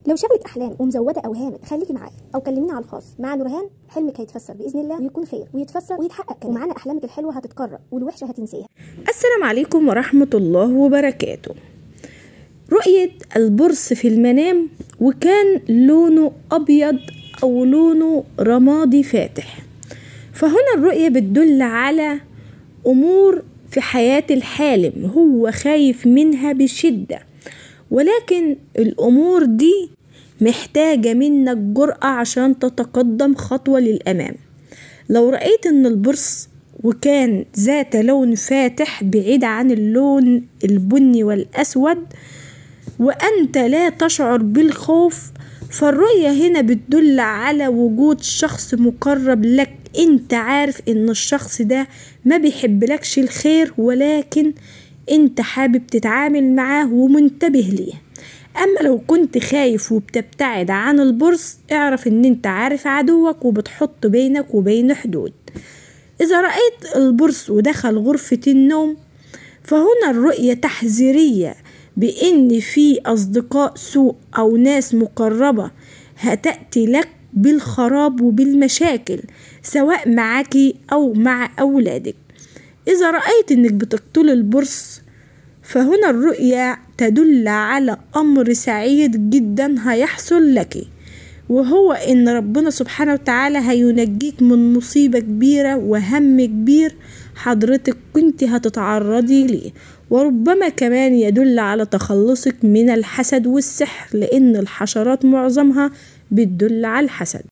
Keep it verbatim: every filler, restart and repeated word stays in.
لو شغلك احلام ومزوده اوهامك خليكي معايا او كلميني على الخاص. مع نورهان حلمك هيتفسر باذن الله ويكون خير ويتفسر ويتحقق كمان، ومعانا احلامك الحلوه هتتكرر والوحشه هتنسيها. السلام عليكم ورحمه الله وبركاته. رؤيه البرص في المنام وكان لونه ابيض او لونه رمادي فاتح، فهنا الرؤيه بتدل على امور في حياه الحالم هو خايف منها بشده، ولكن الامور دي محتاجة منك جرأة عشان تتقدم خطوة للأمام. لو رأيت ان البرص وكان ذات لون فاتح بعيد عن اللون البني والأسود وأنت لا تشعر بالخوف، فالرؤية هنا بتدل على وجود شخص مقرب لك. انت عارف ان الشخص ده ما بيحبلكش الخير، ولكن انت حابب تتعامل معاه ومنتبه ليه. اما لو كنت خايف وبتبتعد عن البرص، اعرف ان انت عارف عدوك وبتحط بينك وبين حدود. اذا رأيت البرص ودخل غرفة النوم، فهنا الرؤية تحذيرية بان في اصدقاء سوء او ناس مقربة هتأتي لك بالخراب وبالمشاكل سواء معك او مع اولادك. اذا رأيت انك بتقتل البرص، فهنا الرؤية تدل على أمر سعيد جدا هيحصل لك، وهو إن ربنا سبحانه وتعالى هينجيك من مصيبة كبيرة وهم كبير حضرتك كنت هتتعرضي ليه، وربما كمان يدل على تخلصك من الحسد والسحر، لأن الحشرات معظمها بتدل على الحسد.